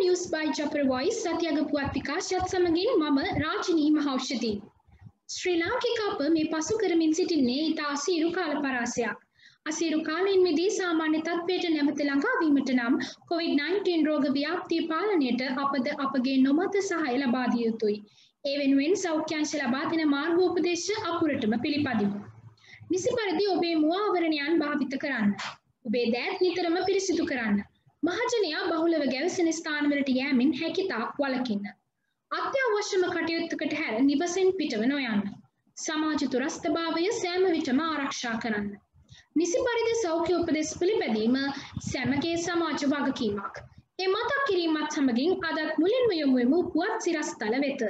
news by Japur Voice සතියක පුවත් විකාශයත් සමගින් මම රාජිනී මහෞෂධී. ශ්‍රී ලාංකික අප මේ පසු කරමින් සිටින්නේ ඉතා අසීරු කාල පරාසයක්. අසීරු කාලයෙන් මිදී සාමාන්‍ය තත්ත්වයට නැවත ළඟා වීමට නම් COVID-19 රෝග ව්‍යාප්තිය පාලනයට අපද අපගේ නොමත සහාය ලබා දිය යුතුයි. ඒ වෙනුවෙන් සෞඛ්‍යාංශ ලබා දෙන මාර්ගෝපදේශ අපුරටම පිළිපදිමු. නිසි පරිදි ඔබේ මුව ආවරණයන් භාවිත කරන්න. ඔබේ දෑත් නිතරම පිරිසිදු කරන්න. මහජනයා බහුලව ගැවසෙන ස්ථානවලට යෑමෙන් හැකිතාක් වළකින්න. අත්‍යවශ්‍යම කටයුත්තකට හැර නිවසෙන් පිටව නොයන්න. සමාජ දුරස්ථභාවය සෑම විටම ආරක්ෂා කරන්න. නිසි පරිදි සෞඛ්‍ය උපදෙස් පිළිපැදීම සැමගේ සමාජ වගකීමක්. ඒ මතක් කිරීමත් සමගින් අදත් මුලින්ම යොමු වෙමු පුවත් සිරස්තල වෙත.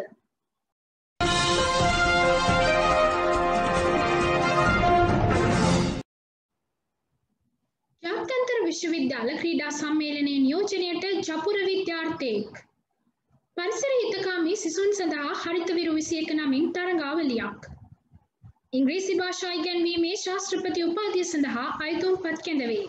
ජාත්‍යන්තර විශ්වවිද්‍යාල ක්‍රීඩා සම්මේලනයේ නියෝජනයට ජපුර විද්‍යාර්ථයෙක්. පරිසර හිතකාමී සිසුන් සඳහා හරිත විරු 21 නමින් තරඟාවලියක්. ඉංග්‍රීසි භාෂා ඉගැන්වීමේ ශාස්ත්‍රපති උපාධිය සඳහා අයතුම්පත් කැඳවේ.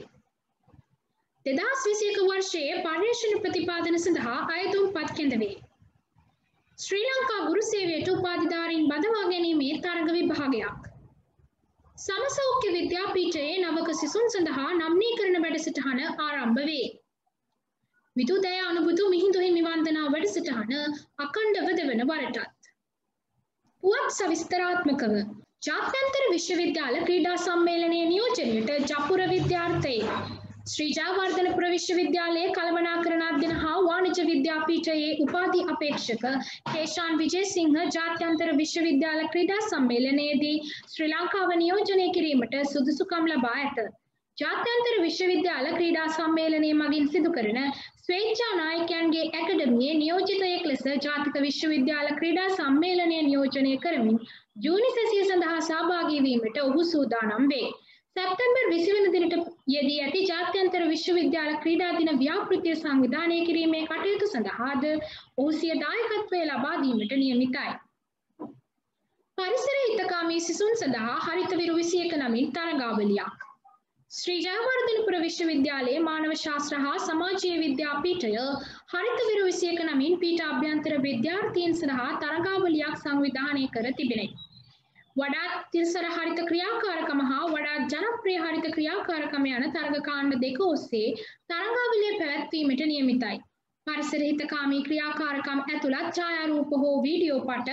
2021 වර්ෂයේ පර්යේෂණ ප්‍රතිපාදන සඳහා අයතුම්පත් කැඳවේ. ශ්‍රී ලංකා ගුරු සේවයට උපාධිධාරීන් බඳවා ගැනීමේ තරඟ විභාගයක්. සමසෞඛ්‍ය විද්‍යාපීඨයේ නවක සිසුන් සඳහා නම්නීකරණ වැඩසටහන ආරම්භ වේ. විදුදය අනුබුදු මිහිඳු හිමි වන්දනා වැඩසටහන අඛණ්ඩව දෙවන වරටත්. පුවත් සවිස්තරාත්මකව ජාත්‍යන්තර විශ්වවිද්‍යාල ක්‍රීඩා සම්මේලනයේ නියෝජනයට ජපුර විද්‍යාර්ථයෙක්. ශ්‍රී ජයවර්ධනපුර විශ්වවිද්‍යාලයේ කළමනාකරණ අධ්‍යයන හා වාණිජ්‍ය විද්‍යාපීඨයේ උපාධි අපේක්ෂක කේෂාන් විජේසිංහ ජාත්‍යන්තර විශ්වවිද්‍යාල ක්‍රීඩා සම්මේලනයේදී ශ්‍රී ලංකාව නියෝජනය කිරීමට සුදුසුකම් ලබා ඇත. ජාත්‍යන්තර විශ්වවිද්‍යාල ක්‍රීඩා සම්මේලනය මගින් සිදු කරන ස්වේච්ඡා නායකයන්ගේ ඇකඩමියේ නියෝජිතයෙක් ලෙස ජාතික විශ්වවිද්‍යාල ක්‍රීඩා සම්මේලනය නියෝජනය කරමින් ජූනි සැසිය සඳහා සහභාගී වීමට ඔහු සූදානම් වේ. සැප්තැම්බර් 20 වෙනි දිනට යෙදී ඇති ජාත්‍යන්තර විශ්වවිද්‍යාල ක්‍රීඩා දින ව්‍යාපෘතිය සංවිධානය කිරීමේ කටයුතු සඳහාද ඔහු සිය දායකත්වය ලබා දීමට නියමිතයි. පරිසර හිතකාමී සිසුන් සඳහා හරිත විරු 21 නමින් තරඟාවලියක්. ශ්‍රී ජයවර්ධනපුර විශ්වවිද්‍යාලයේ මානව ශාස්ත්‍ර හා සමාජීය විද්‍යාපීඨය හරිත විරු 21 නමින් පීඨ අභ්‍යන්තර විද්‍යාර්ථීන් සඳහා තරඟාවලියක් සංවිධානය කර තිබෙනවා. වඩාත් තිරසර හරිත ක්‍රියාකාරකම හා වඩාත් ජනප්‍රිය හරිත ක්‍රියාකාරකම යන තරග කාණ්ඩ දෙක ඔස්සේ තරඟාවලිය පැවැත්වීමට නියමිතයි. පරිසර හිතකාමී ක්‍රියාකාරකම් ඇතුළත් ඡායාරූප හෝ වීඩියෝ පට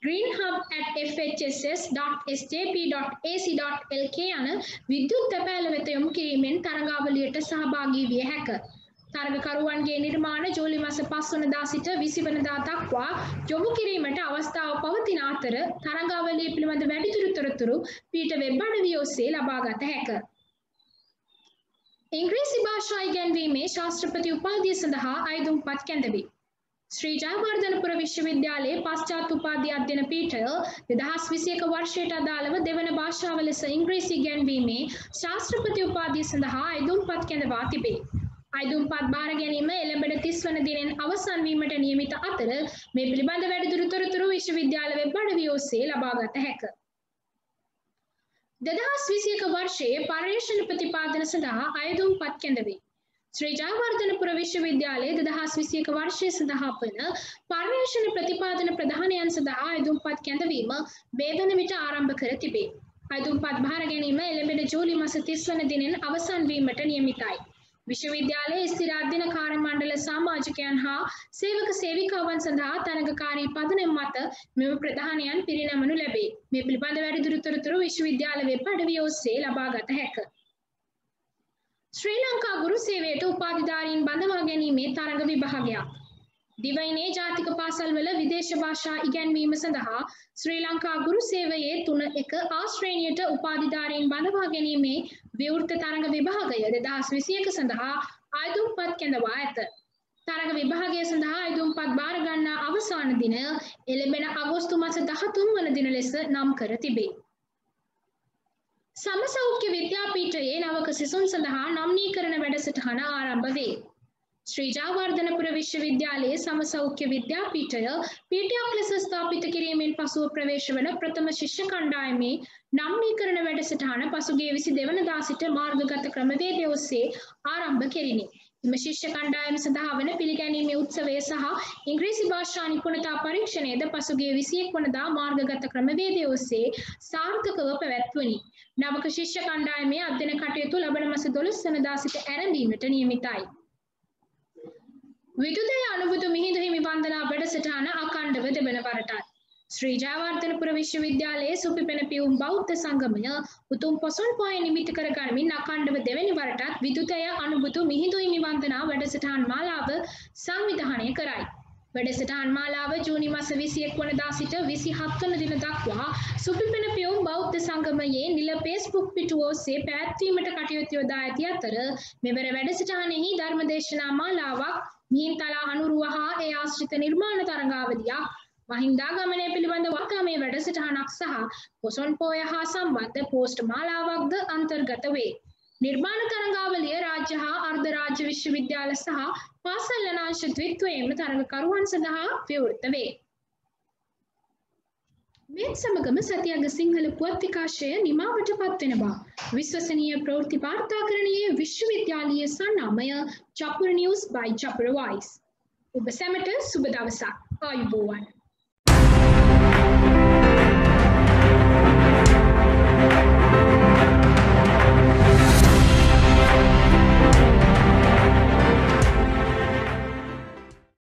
greenhub@fhss.sjp.ac.lk යන විද්‍යුත් තැපෑල වෙත යොමු කිරීමෙන් තරඟාවලියට සහභාගී විය හැකිය. තරගකරුවන්ගේ නිර්මාණ ජූලි මාස 5 වෙනිදා සිට 20 වෙනිදා දක්වා යොමු කිරීමට අවස්ථාව පවතින අතර තරඟාවලිය පිළිබඳ වැඩිදුර තොරතුරු පීඨ වෙබ් අඩවිය ඔස්සේ ලබාගත හැකිය. ඉංග්‍රීසි භාෂා ඉගැන්වීමේ ශාස්ත්‍රපති උපාධිය සඳහා අයදුම්පත් කැඳවේ. ශ්‍රී ජයවර්ධනපුර විශ්වවිද්‍යාලයේ පශ්චාත් උපාධි අධ්‍යයන පීඨය 2021 වර්ෂයට අදාළව දෙවන භාෂාව ලෙස ඉංග්‍රීසි ඉගැන්වීමේ ශාස්ත්‍රපති උපාධිය සඳහා අයදුම්පත් කැඳවා තිබේ. අයදුම්පත් බාර ගැනීම එළඹෙන 30 වන දිනෙන් අවසන් වීමට නියමිත අතර මේ පිළිබඳ වැඩිදුර තොරතුරු විශ්වවිද්‍යාල වෙබ් අඩවිය ඔස්සේ ලබාගත හැකිය. 2021 වර්ෂයේ පර්යේෂණ ප්‍රතිපාදන සඳහා අයදුම්පත් කැඳවේ. ශ්‍රී ජයවර්ධනපුර විශ්වවිද්‍යාලයේ 2021 වර්ෂය සඳහා වන පර්යේෂණ ප්‍රතිපාදන ප්‍රධානයන් සඳහා අයදුම්පත් කැඳවීම මේ වන විට ආරම්භ කර තිබේ. අයදුම්පත් බාර ගැනීම එළඹෙන ජූලි මාස 30 වන දිනෙන් අවසන් වීමට නියමිතයි. විශ්වවිද්‍යාලයේ ස්ථිර අධ්‍යයන කාර්ය මණ්ඩල සමාජිකයන් හා සේවක සේවිකාවන් සඳහා තරඟකාරී පදනම මත මෙම ප්‍රධානයන් පිරිනමනු ලැබේ. මේ පිළිබඳ වැඩිදුර තොරතුරු විශ්වවිද්‍යාල වෙබ් අඩවිය ඔස්සේ ලබාගත හැකිය. ශ්‍රී ලංකා ගුරු සේවයට උපාධිධාරීන් බඳවා ගැනීමේ තරඟ විභාගයක්. දිවයිනේ ජාතික පාසල්වල විදේශ භාෂා ඉගැන්වීම සඳහා ශ්‍රී ලංකා ගුරු සේවයේ 3.1 ආශ්‍රේණියට උපාධිධාරීන් බඳවා ගැනීමේ විවෘත තරඟ විභාගය 2021 සඳහා අයදුම්පත් කැඳවා ඇත. තරඟ විභාගය සඳහා අයදුම්පත් බාර ගන්නා අවසාන දිනය එළඹෙන අගෝස්තු මාස 13 වන දින ලෙස නම් කර තිබේ. සමසෞඛ්‍ය විද්‍යාපීඨයේ නවක සිසුන් සඳහා නම්නීකරණ වැඩසටහන ආරම්භ වේ. ශ්‍රී ජයවර්ධනපුර විශ්වවිද්‍යාලයේ සමසෞඛ්‍ය විද්‍යාපීඨය පීඨයක් ලෙස ස්ථාපිත කිරීමෙන් පසුව ප්‍රවේශ වන ප්‍රථම ශිෂ්‍ය කණ්ඩායමේ නම්නීකරණ වැඩසටහන පසුගිය 22 වෙනිදා සිට මාර්ගගත ක්‍රමවේදය ඔස්සේ ආරම්භ කෙරිණි. එම ශිෂ්‍ය කණ්ඩායම සඳහා වන පිළිගැනීමේ උත්සවය සහ ඉංග්‍රීසි භාෂා නිපුණතා පරීක්ෂණයද පසුගිය 21 වනදා මාර්ගගත ක්‍රමවේදය ඔස්සේ සාර්ථකව පැවැත්වුණි. නවක ශිෂ්‍ය කණ්ඩායමේ අධ්‍යයන කටයුතු ලබන මාස 12 වනදා සිට ආරම්භීමට නියමිතයි. විදුදය අනුබුදු මිහිඳු හිමි වන්දනා වැඩසටහන අඛණ්ඩව දෙවන වරටත් ශ්‍රී ජයවර්ධනපුර විශ්වවිද්‍යාලයේ සුපිපෙන පියුම් බෞද්ධ සංගමය උතුම් පොසොන් පොහොය නිමිති කර ගනිමින් අඛණ්ඩව දෙවැනි වරටත් විදුදය අනුබුදු මිහිඳු හිමි වන්දනා වැඩසටහන් මාලාව සංවිධානය කරයි. වැඩසටහන් මාලාව ජූනි මාස 21 වනදා සිට 27 වන දින දක්වා සුපිපෙන පියුම් බෞද්ධ සංගමයේ නිල Facebook පිටුව ඔස්සේ පැවැත්වීමට කටයුතු යොදා ඇති අතර මෙවර වැඩසටහනෙහි ධර්මදේශනා මාලාවක් මිහින්තලා අනුරුව හා ඒ ආශ්‍රිත නිර්මාණ තරඟාවලියක් මහින්දාගමනය පිළිබඳ වර්තමානයේ වැඩසටහනක් සහ පොසොන් පෝය හා සම්බන්ධ පෝස්ට් මාලාවක්ද අන්තර්ගත වේ. නිර්මාණ තරඟාවලිය රාජ්‍ය හා අර්ධ රාජ්‍ය විශ්වවිද්‍යාල සහ පාසල් අනාංශ ද්විත්වයේම තරඟකරුවන් සඳහා විවෘත වේ. මේ සමගම සතියග සිංහල පුවත් විකාශය නිමාවට පත්වෙනවා. විශ්වසනීය ප්‍රවෘත්ති වාර්තාකරණයේ විශ්වවිද්‍යාලීය සන්නාමය Chapura news by Chapura voice. ඔබ සැමට සුබ දවසක්. ආයුබෝවන්.